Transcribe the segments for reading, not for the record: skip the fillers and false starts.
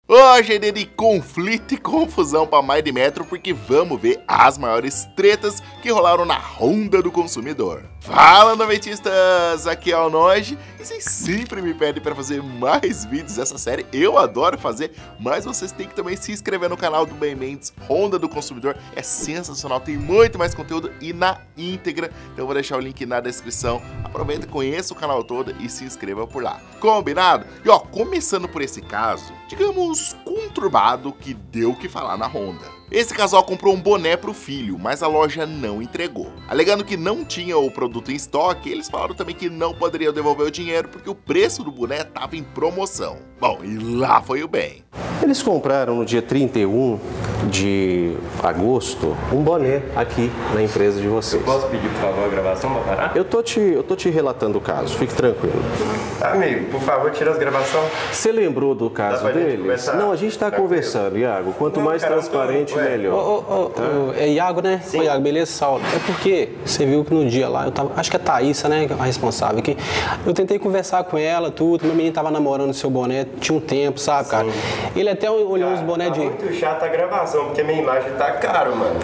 Hoje é dia de conflito e confusão para mais de metro, porque vamos ver as maiores tretas que rolaram na Honda do Consumidor. Fala, noventistas! Aqui é o Noji, e vocês sempre me pedem para fazer mais vídeos dessa série. Eu adoro fazer, mas vocês têm que também se inscrever no canal do Ben Mendes, Honda do Consumidor. É sensacional, tem muito mais conteúdo e na íntegra. Então eu vou deixar o link na descrição. Aproveita, conheça o canal todo e se inscreva por lá. Combinado? E ó, começando por esse caso, digamos, conturbado, que deu o que falar na Honda. Esse casal comprou um boné pro filho, mas a loja não entregou. Alegando que não tinha o produto em estoque, eles falaram também que não poderiam devolver o dinheiro porque o preço do boné estava em promoção. Bom, e lá foi o bem. Eles compraram no dia 31 de agosto um boné aqui na empresa de vocês. Eu posso pedir, por favor, a gravação para parar? Eu tô te relatando o caso, fique tranquilo. Amigo, por favor, tira as gravações. Você lembrou do caso deles? Não, a gente está conversando, Iago. Quanto mais transparente, melhor. É Iago, né? Sim. Ô, Iago, beleza, Saulo? É porque você viu que no dia lá, eu tava, acho que a Thaísa, né, a responsável aqui, eu tentei conversar com ela, tudo, meu menino tava namorando o seu boné, tinha um tempo, sabe, cara? Ele até olhou uns bonés de... Muito chata a gravação, porque minha imagem tá caro, mano.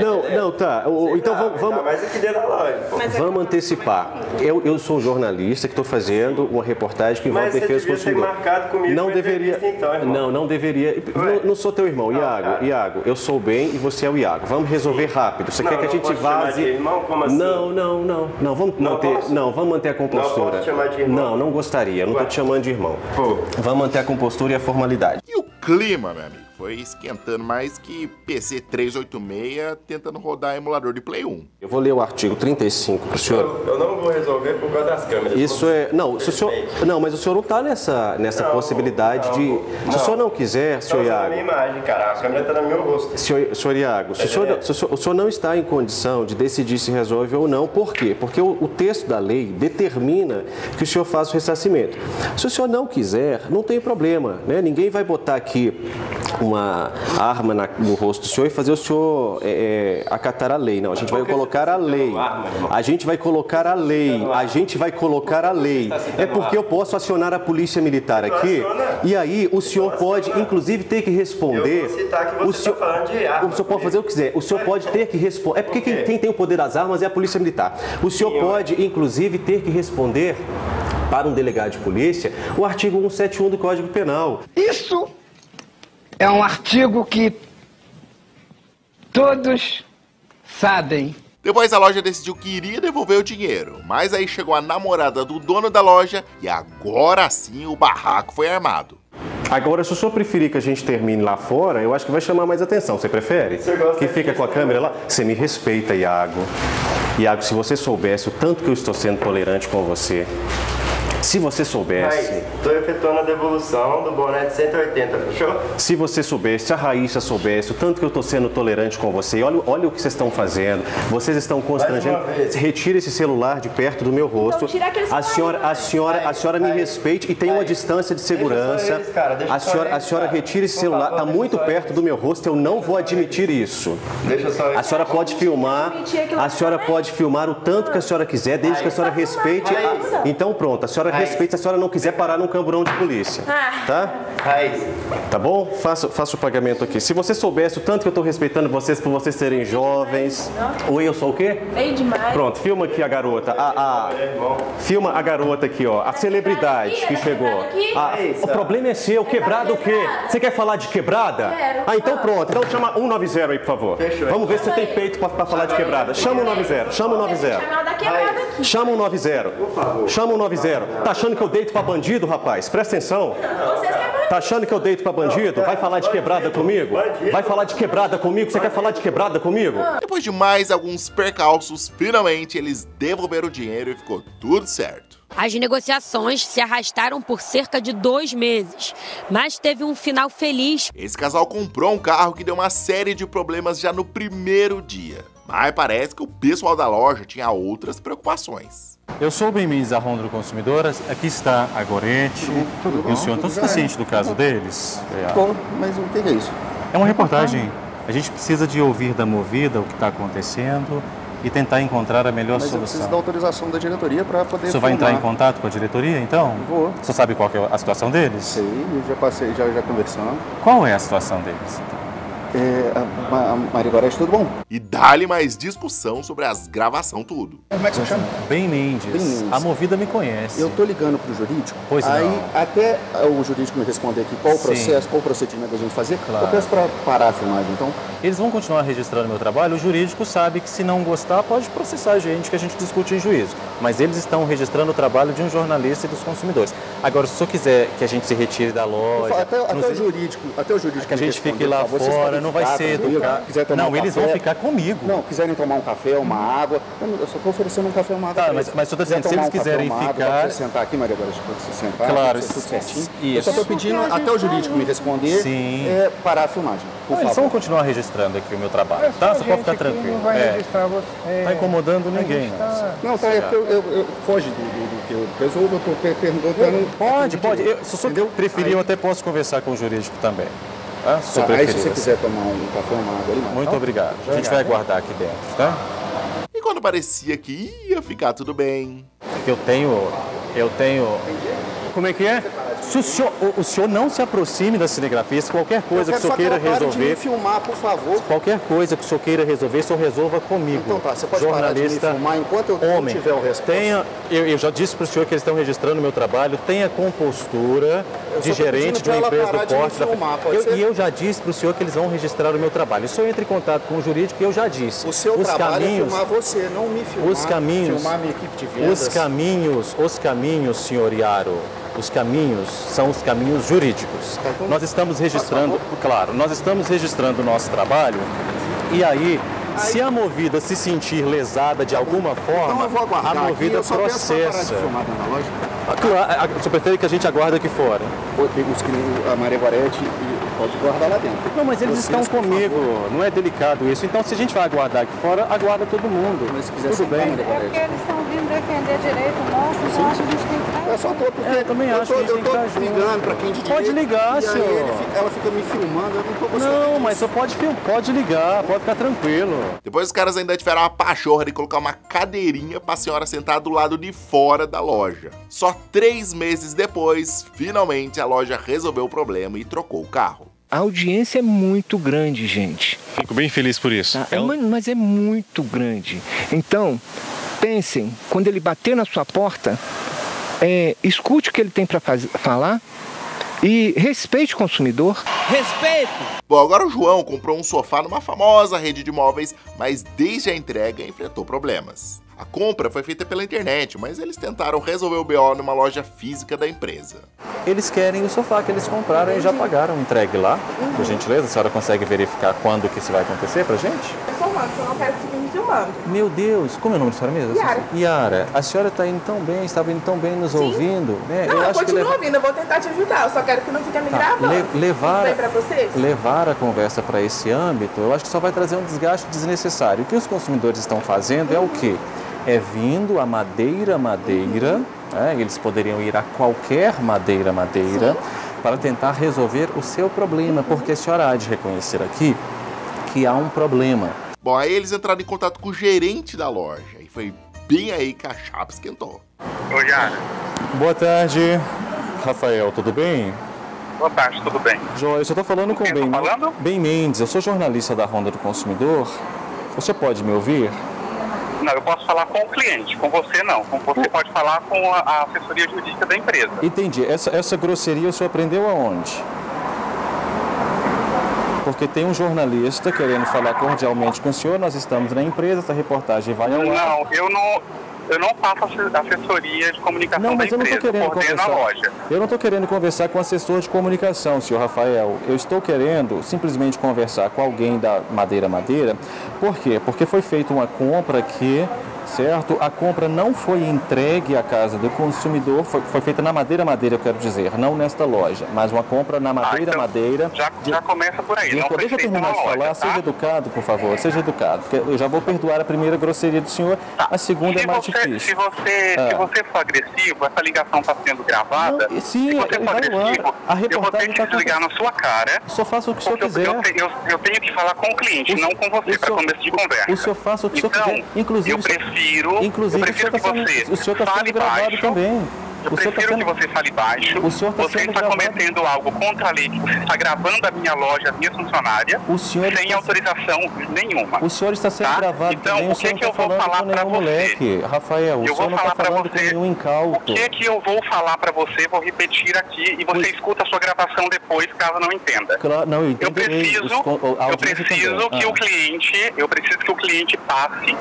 Tá. Então vamos... Mas aqui dentro da loja, pô. Vamos antecipar. Eu sou um jornalista que estou fazendo uma reportagem que envolve defesa do consumidor. Marcado comigo Não deveria. Então, irmão. Não deveria. Não sou teu irmão, Iago. Eu sou o Ben e você é o Iago. Vamos resolver rápido. Você quer que a gente vaze? Irmão? Como assim? Não. Vamos manter a compostura. Não posso chamar de irmão? Não gostaria. Eu não estou te chamando de irmão. Pô. Vamos manter a compostura e a formalidade. E o clima, meu amigo, foi esquentando mais que PC 386 tentando rodar emulador de Play 1. Eu vou ler o artigo 35 para o senhor. Eu não vou resolver por causa das câmeras. Isso é... Não, se o senhor, não, mas o senhor não está nessa possibilidade de... Se o senhor não quiser, senhor Iago... Tá na minha imagem, cara. A câmera tá no meu rosto. Senhor Iago, se o senhor não está em condição de decidir se resolve ou não, por quê? Porque o texto da lei determina que o senhor faça o ressarcimento. Se o senhor não quiser, não tem problema, né? Ninguém vai botar aqui uma arma no rosto do senhor e fazer o senhor acatar a lei. Não, a gente vai colocar a lei. A gente vai colocar a lei. A gente vai colocar a lei. É porque eu posso acionar a polícia militar aqui e aí o senhor pode, inclusive, ter que responder. Eu vou citar que você está falando de arma. O senhor pode fazer o que quiser. O senhor pode ter que responder. É porque quem tem o poder das armas é a polícia militar. O senhor pode, inclusive, ter que responder para um delegado de polícia o artigo 171 do Código Penal. Isso é um artigo que todos sabem. Depois a loja decidiu que iria devolver o dinheiro, mas aí chegou a namorada do dono da loja e agora sim o barraco foi armado. Agora, se o senhor preferir que a gente termine lá fora, eu acho que vai chamar mais atenção. Você prefere? Que fica com a câmera lá? Você me respeita, Iago. Iago, se você soubesse o tanto que eu estou sendo tolerante com você, se você soubesse... Estou efetuando a devolução do boné de 180, fechou? Se você soubesse, se a Raíssa soubesse o tanto que eu estou sendo tolerante com você, olha o que vocês estão fazendo. Vocês estão constrangendo. Retire esse celular de perto do meu rosto. Então, a senhora me respeite e tenha uma distância de segurança. A senhora retire esse celular. Está muito perto do meu rosto. Eu não vou admitir isso. A senhora pode filmar. A senhora pode filmar o tanto que a senhora quiser, desde que a senhora respeite. Então pronto. A senhora respeita se a senhora não quiser parar num camburão de polícia. Tá? Tá bom? Faça o pagamento aqui. Se você soubesse o tanto que eu estou respeitando vocês por vocês serem jovens. Oi, eu sou o quê? Feio demais. Pronto, filma aqui a garota. Filma a garota aqui, ó. A celebridade que chegou. O problema é seu. Quebrada o quê? Você quer falar de quebrada? Quero. Então pronto. Então chama 190 aí, por favor. Vamos ver se você tem peito pra falar de quebrada. Chama o 190. Chama o 190. Chama o 190. Chama o 190. Tá achando que eu deito pra bandido, rapaz? Presta atenção. Tá achando que eu deito pra bandido? Vai falar de quebrada comigo? Vai falar de quebrada comigo? Você quer falar de quebrada comigo? Depois de mais alguns percalços, finalmente eles devolveram o dinheiro e ficou tudo certo. As negociações se arrastaram por cerca de 2 meses, mas teve um final feliz. Esse casal comprou um carro que deu uma série de problemas já no primeiro dia. Mas parece que o pessoal da loja tinha outras preocupações. Eu sou o Ben Mendes da Honda do Consumidor, aqui está a Gorete e o senhor. Todos cientes do caso deles? Bom, mas o que é isso? É uma reportagem. A gente precisa de ouvir da Movida o que está acontecendo e tentar encontrar a melhor Mas eu preciso solução. da autorização da diretoria para poder O senhor vai filmar. entrar em contato com a diretoria, então? Vou. O senhor sabe qual que é a situação deles? Sei, já passei, já conversamos. Qual é a situação deles? A Maria Gorete, tudo bom? E dá-lhe mais discussão sobre as gravação tudo. Como é que você chama? Bem Mendes. Bem Mendes. A Movida me conhece. Eu tô ligando pro jurídico. Pois aí, não. até o jurídico me responder aqui qual o Sim. processo, qual o procedimento da gente fazer, Claro. eu peço para parar a filmagem, então. Eles vão continuar registrando meu trabalho, o jurídico sabe que se não gostar pode processar a gente, que a gente discute em juízo. Mas eles estão registrando o trabalho de um jornalista e dos consumidores. Agora, se o senhor quiser que a gente se retire da loja... Até o jurídico que a gente fique me lá responder, vocês fora, podem não vai ficar ser comigo, educado. quiser tomar Não, um eles café. vão ficar comigo. Não, quiserem tomar um café, uma água. Eu só estou oferecendo um café, uma água. Tá, pra mas eles. o senhor tá Quiser dizendo, se tomar eles um café, quiserem uma água, ficar- pra você sentar aqui, Maria Gorete, pra você sentar, Claro, tudo certinho. isso. Eu só estou pedindo até o jurídico me responder, Sim. parar a filmagem, por Eles favor. vão continuar registrando aqui o meu trabalho, tá? Você pode ficar tranquilo. Tá incomodando ninguém, não. Não, tá, é porque eu foge do que eu resolvo, eu estou perguntando... Pode. Se o senhor Entendeu? preferir, eu até posso conversar com o jurídico também. Tá? Se o senhor Aí se preferir. você quiser tomar um café, uma água ali, mas Muito obrigado. A gente vai aguardar aqui dentro, tá? E quando parecia que ia ficar tudo bem, Eu tenho... Como é que é? Se o senhor não se aproxime da cinegrafista, qualquer coisa que o senhor queira de me resolver, filmar, por favor. qualquer coisa que o senhor queira resolver, o senhor resolva comigo. Então tá, você pode parar de me Jornalista, filmar enquanto eu não homem, tiver o resposta. eu já disse para o senhor que eles estão registrando o meu trabalho, tenha compostura de só tô gerente pedindo de uma pra ela empresa parar do de me porte da... filmar, pode ser? E eu já disse para o senhor que eles vão registrar o meu trabalho. O senhor entra em contato com o jurídico e eu já disse. O seu os trabalho caminhos, é filmar você, não me filmar. os caminhos, Filmar minha equipe de vendas. os caminhos, senhor Iaro, os caminhos são os caminhos jurídicos. então, Nós estamos registrando, claro, nós estamos registrando o nosso trabalho e aí, se a Movida se sentir lesada de alguma forma, Então eu vou aguardar a Movida aqui, eu só peço pra parar de processa. filmar dentro da loja. Claro, o senhor prefere que a gente aguarde aqui fora? A Maria Gorete pode guardar lá dentro. Não, mas eles estão por comigo, favor. não é delicado isso. Então, se a gente vai aguardar aqui fora, aguarda todo mundo. Mas se quiser Tudo sentar, bem. Maria É porque Gorete. eles estão vindo defender direito nosso, então acho que a gente tem que estar. Eu só tô porque Eu também acho que a gente tem que estar junto. ligando pra quem de Pode direito, ligar, e aí senhor. ela fica me filmando, eu não tô gostando Não, disso. mas você pode ligar, pode ficar tranquilo. depois os caras ainda tiveram uma pachorra de colocar uma cadeirinha pra senhora sentar do lado de fora da loja. Só 3 meses depois, finalmente a loja resolveu o problema e trocou o carro. A audiência é muito grande, gente. Fico bem feliz por isso. Tá? Mas é muito grande. Então, pensem, quando ele bater na sua porta, escute o que ele tem para falar e respeite o consumidor. Bom, agora o João comprou um sofá numa famosa rede de imóveis, mas desde a entrega enfrentou problemas. A compra foi feita pela internet, mas eles tentaram resolver o BO numa loja física da empresa. Eles querem o sofá que eles compraram e já pagaram, entregue lá. Por gentileza, a senhora consegue verificar quando que isso vai acontecer pra gente? Informando, que eu não quero que fiquem me filmando. Meu Deus, como é o nome da senhora mesmo? Yara. Yara, a senhora está indo tão bem, estava indo tão bem nos ouvindo, né? Não, eu continuo ouvindo, eu vou tentar te ajudar, eu só quero que não fique me gravando. Levar, Tudo bem pra vocês? levar a conversa para esse âmbito, eu acho que só vai trazer um desgaste desnecessário. O que os consumidores estão fazendo é o quê? É vindo a madeira, eles poderiam ir a qualquer madeira, para tentar resolver o seu problema, porque a senhora há de reconhecer aqui que há um problema. Bom, aí eles entraram em contato com o gerente da loja e foi bem aí que a chapa esquentou. Oi, Yara. Boa tarde, Rafael, tudo bem? Boa tarde, tudo bem? Joia, eu só estou falando com quem eu tô falando? Bem Mendes, eu sou jornalista da Honda do Consumidor. Você pode me ouvir? Não, eu posso falar com o cliente, com você não. Com você pode falar com a assessoria jurídica da empresa. Entendi. Essa grosseria o senhor aprendeu aonde? Porque tem um jornalista querendo falar cordialmente com o senhor, nós estamos na empresa, essa reportagem vai ao ar. Não, eu não faço assessoria de comunicação da empresa, eu coordeno a loja. Eu não estou querendo conversar com o assessor de comunicação, senhor Rafael. Eu estou querendo simplesmente conversar com alguém da Madeira. Por quê? Porque foi feita uma compra aqui certo? A compra não foi entregue à casa do consumidor, foi feita na Madeira, eu quero dizer, não nesta loja, mas uma compra na Madeira. Já começa por aí, não deixa eu terminar de falar, tá? Seja educado, por favor, seja educado, porque eu já vou perdoar a primeira grosseria do senhor, a segunda é mais difícil. Se você for agressivo, essa ligação está sendo gravada, sim, se você for agressivo, eu vou ter que desligar na sua cara. Só faça o que o senhor quiser. Eu tenho que falar com o cliente, não com você, para começo de conversa. O senhor faça o que o senhor quiser, inclusive eu prefiro que você fale baixo. Também. Eu prefiro que você fale baixo. Você está cometendo algo contra a lei. Você está gravando a minha loja, a minha funcionária, sem autorização nenhuma. O senhor está sendo gravado. Então, o que eu vou falar para você? Rafael, o senhor não está falando com nenhum incauto. O que eu vou falar para você, vou repetir aqui e você escuta a sua gravação depois, caso não entenda. Claro, não, eu preciso que o cliente passe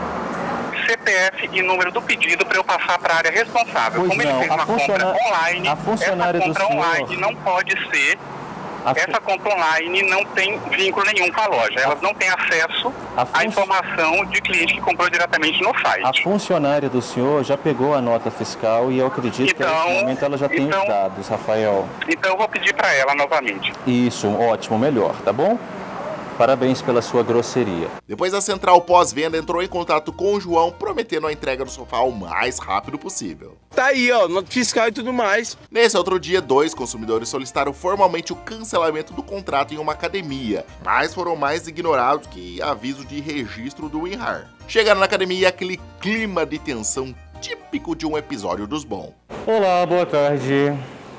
CPF e número do pedido para eu passar para a área responsável. Como ele fez uma compra online, essa compra online não pode ser. Essa compra online não tem vínculo nenhum com a loja. Elas não têm acesso à informação de cliente que comprou diretamente no site. A funcionária do senhor já pegou a nota fiscal e eu acredito que nesse momento ela já tem os dados, Rafael. Então eu vou pedir para ela novamente. Isso, ótimo, melhor, tá bom? Parabéns pela sua grosseria. Depois a central pós-venda entrou em contato com o João, prometendo a entrega do sofá o mais rápido possível. Tá aí, ó, nota fiscal e tudo mais. Nesse outro dia, 2 consumidores solicitaram formalmente o cancelamento do contrato em uma academia, mas foram mais ignorados que aviso de registro do WinRAR. Chegaram na academia aquele clima de tensão típico de um episódio dos bons. Olá, boa tarde.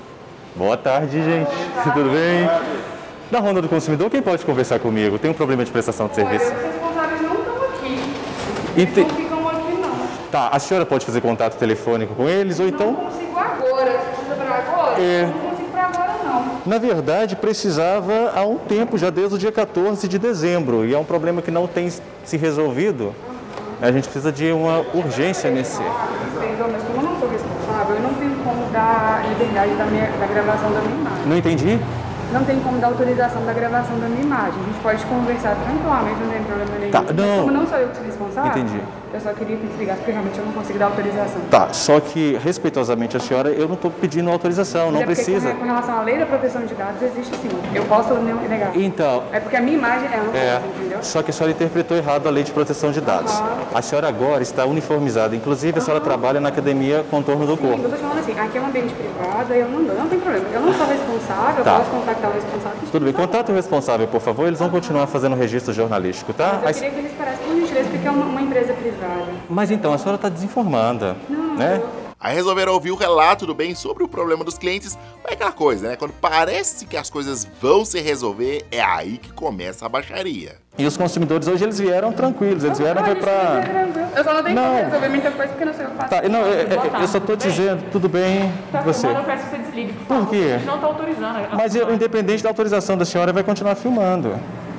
Boa tarde, gente. Tudo bem? Da Ronda do Consumidor, quem pode conversar comigo? Tem um problema de prestação de serviço? Os responsáveis não estão aqui. Eles não ficam aqui, não. Tá, a senhora pode fazer contato telefônico com eles ou então... Não consigo agora. Você precisa para agora? Não consigo para agora, não. Na verdade, precisava há um tempo, já desde o dia 14 de dezembro. E é um problema que não tem se resolvido. A gente precisa de uma urgência nesse... Perdão, mas como eu não sou responsável, eu não tenho como dar liberdade da gravação da minha imagem. Não entendi? Não tem como dar autorização da gravação da minha imagem. A gente pode conversar tranquilamente, não tem problema nenhum. Tá, mas como não sou eu que sou responsável, entendi. Eu só queria que desligasse, porque realmente eu não consigo dar autorização. Tá, só que, respeitosamente a senhora, eu não estou pedindo autorização, não precisa. Com relação à lei da proteção de dados, existe sim. Eu posso negar. Então... É porque a minha imagem é uma entendeu? Só que a senhora interpretou errado a lei de proteção de dados. A senhora agora está uniformizada. Inclusive, a senhora trabalha na academia Contorno do Corpo. Eu estou falando assim, aqui é um ambiente privado, não tem problema. Eu não sou responsável, eu posso contactar o responsável. Tudo bem, contate o responsável, por favor. Eles vão continuar fazendo o registro jornalístico, tá? Mas eu queria que eles parassem por gentileza, porque é uma empresa privada. Mas então, a senhora está desinformada, né? Aí resolveram ouvir o relato do bem sobre o problema dos clientes. É aquela coisa, né? Quando parece que as coisas vão se resolver, é aí que começa a baixaria. E os consumidores hoje, eles vieram tranquilos, eles vieram pra... Eu só não tenho como resolver muita coisa porque não sei o que eu faço. Tá, não, eu só tô dizendo, tudo bem, você. Eu peço que você desligue. Por quê? A gente não tá autorizando. Mas independente da autorização da senhora, vai continuar filmando.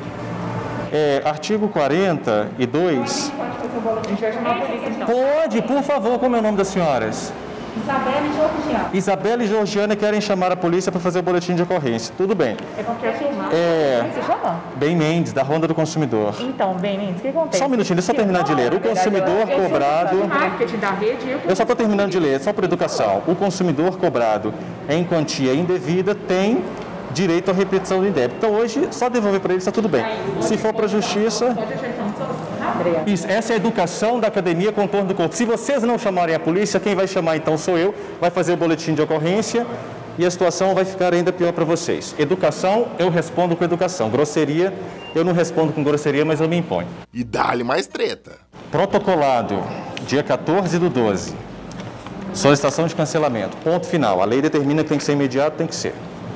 Artigo 42... A gente vai chamar a polícia então. Pode, por favor, como é o nome das senhoras? Isabela e Georgiana. Isabela e Georgiana querem chamar a polícia para fazer o boletim de ocorrência. Tudo bem. É porque a filmar. Como você chama? Bem Mendes, da Ronda do Consumidor. Então, Bem Mendes, o que acontece? Só um minutinho, deixa eu terminar de ler. O consumidor cobrado... Eu só estou terminando de ler, só por educação. O consumidor cobrado em quantia indevida tem direito à repetição do débito. Então, hoje, só devolver para ele está tudo bem. Se for para a justiça... Isso, essa é a educação da academia Contorno do Corpo. Se vocês não chamarem a polícia, quem vai chamar então sou eu, vai fazer o boletim de ocorrência e a situação vai ficar ainda pior para vocês. Educação, eu respondo com educação. Grosseria, eu não respondo com grosseria, mas eu me imponho. E dá-lhe mais treta. Protocolado, dia 14/12. Solicitação de cancelamento. Ponto final. A lei determina que tem que ser imediato, tem que ser.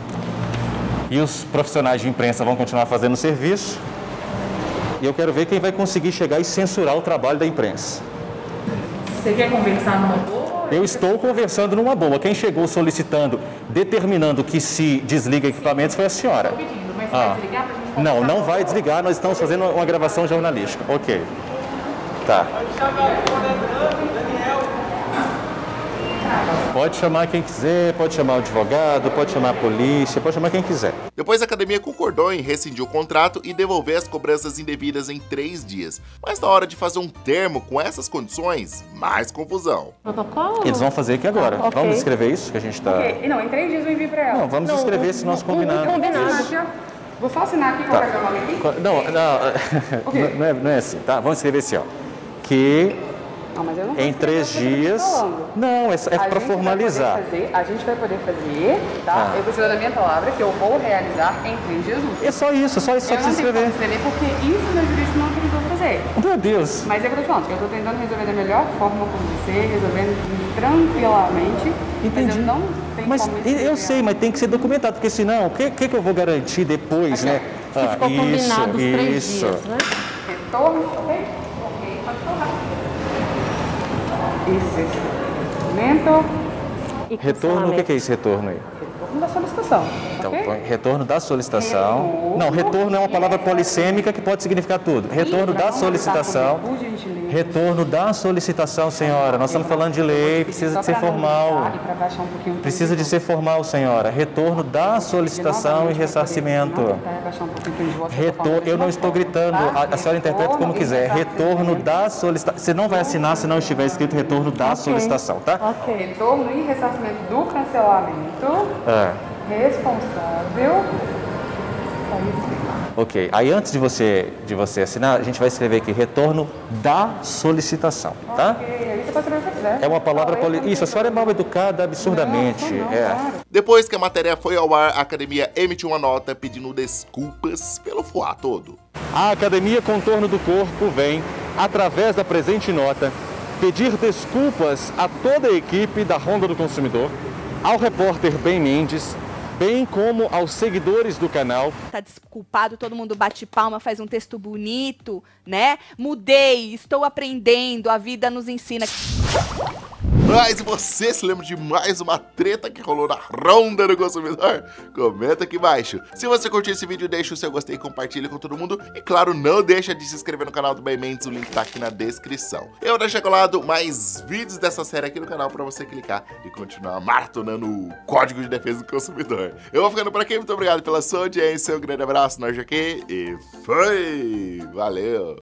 E os profissionais de imprensa vão continuar fazendo o serviço. E eu quero ver quem vai conseguir chegar e censurar o trabalho da imprensa. Você quer conversar numa boa? Eu estou conversando numa boa. Quem chegou solicitando, determinando que se desliga equipamentos foi a senhora. Estou pedindo, mas você vai desligar pra gente Não, não vai desligar. Nós estamos fazendo uma gravação jornalística. Ok. Tá. Pode chamar quem quiser, pode chamar o advogado, pode chamar a polícia, pode chamar quem quiser. Depois a academia concordou em rescindir o contrato e devolver as cobranças indevidas em 3 dias. Mas na hora de fazer um termo com essas condições, mais confusão. Eles vão fazer aqui agora. Okay. Vamos escrever isso que a gente tá... Ok, não, em 3 dias eu envio pra ela. Não, vamos escrever esse nosso combinado. Vou só assinar aqui, colocar o nome aqui? Não, okay. não é assim, tá? Vamos escrever assim, ó. Que não, mas eu não em 3 dias... Não, é para formalizar. A gente vai poder fazer, tá? Eu preciso da minha palavra que eu vou realizar em 3 dias úteis. É só isso, só precisa escrever. Porque isso meu jurídico não autorizou fazer. Meu Deus. Mas é que eu tô falando, eu tô tentando resolver da melhor forma com você, resolvendo tranquilamente. Entendi. Mas eu não tenho como eu sei, mas tem que ser documentado, porque senão, o que eu vou garantir depois, né? Ficou combinado os 3 dias, né? Retorno, ok? Ok, pode tornar. Retorno, o que é esse retorno aí? Retorno da solicitação. Então, okay? Retorno da solicitação. Não, retorno é uma palavra polissêmica que pode significar tudo. Retorno da solicitação. Retorno da solicitação, senhora. Nós estamos falando de lei, precisa de ser formal. Precisa de ser formal, senhora. Retorno da solicitação e ressarcimento. Eu não estou gritando, a senhora interpreta como quiser. Retorno da solicitação. Você não vai assinar se não estiver escrito retorno da solicitação, tá? Ok. Retorno e ressarcimento do cancelamento. Responsável. Ok, aí antes de você assinar, a gente vai escrever aqui retorno da solicitação, tá? Ok, aí você pode escrever o que quiser. É uma palavra Isso, a senhora é mal educada absurdamente. Não, Claro. Depois que a matéria foi ao ar, a academia emitiu uma nota pedindo desculpas pelo fuá todo. A Academia Contorno do Corpo vem, através da presente nota, pedir desculpas a toda a equipe da Ronda do Consumidor, ao repórter Ben Mendes, bem como aos seguidores do canal. Tá desculpado, todo mundo bate palma, faz um texto bonito, né? Mudei, estou aprendendo, a vida nos ensina. Mas você se lembra de mais uma treta que rolou na Ronda do Consumidor? Comenta aqui embaixo. Se você curtiu esse vídeo, deixa o seu gostei, compartilha com todo mundo. E claro, não deixa de se inscrever no canal do Ben Mendes, o link tá aqui na descrição. Eu deixei colado mais vídeos dessa série aqui no canal pra você clicar e continuar maratonando o Código de Defesa do Consumidor. Eu vou ficando por aqui, muito obrigado pela sua audiência, um grande abraço, nós aqui e foi! Valeu!